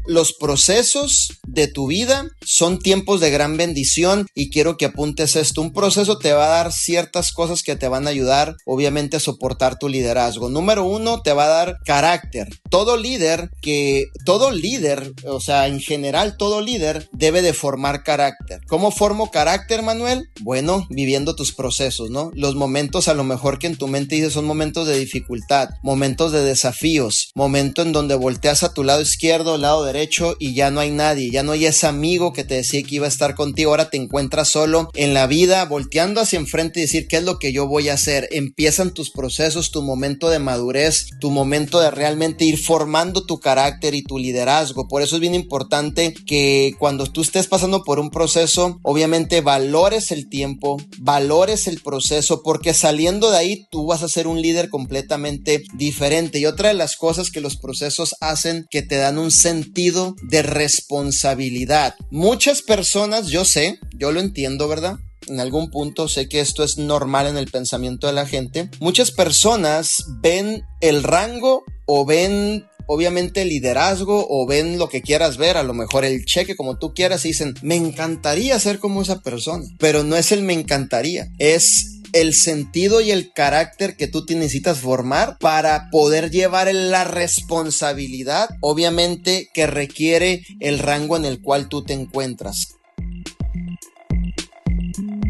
los procesos de tu vida son tiempos de gran bendición y quiero que apuntes esto. Un proceso te va a dar ciertas cosas que te van a ayudar, obviamente, a soportar tu liderazgo. Número uno, te va a dar carácter. Todo líder, o sea, en general, todo líder debe de formar carácter. ¿Cómo formo carácter, Manuel? Bueno, viviendo tus procesos, ¿no? Los momentos a lo mejor que en tu mente dices son momentos de dificultad, momentos de desafíos, momento en donde volteas a tu lado izquierdo, lado derecho y ya no hay nadie, ya no hay ese amigo que te decía que iba a estar contigo, ahora te encuentras solo en la vida, volteando hacia enfrente y decir, ¿qué es lo que yo voy a hacer? Empiezan tus procesos, tu momento de madurez, tu momento de realmente ir formando tu carácter y tu liderazgo. Por eso es bien importante que cuando tú estés pasando por un proceso, obviamente valores el tiempo, valores el proceso, porque saliendo de ahí tú vas a ser un líder completamente diferente. Y otra de las cosas que los procesos hacen, que te dan un sentido de responsabilidad. Muchas personas, yo lo entiendo, ¿verdad? En algún punto sé que esto es normal en el pensamiento de la gente. Muchas personas ven el rango o ven obviamente el liderazgo o ven lo que quieras ver, a lo mejor el cheque, como tú quieras, y dicen, me encantaría ser como esa persona. Pero no es el me encantaría, es el sentido y el carácter que tú te necesitas formar para poder llevar la responsabilidad, obviamente, que requiere el rango en el cual tú te encuentras.